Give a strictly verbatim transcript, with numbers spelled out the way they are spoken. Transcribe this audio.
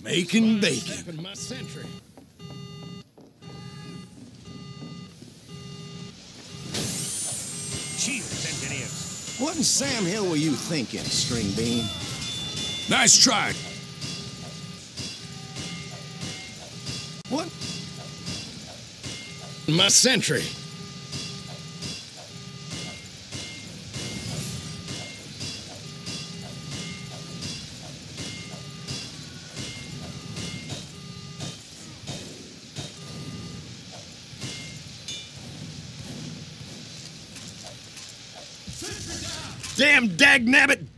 Making bacon. My sentry. Cheers, engineers. What in Sam Hill were you thinking, String Bean? Nice try. What? My sentry. Damn dagnabbit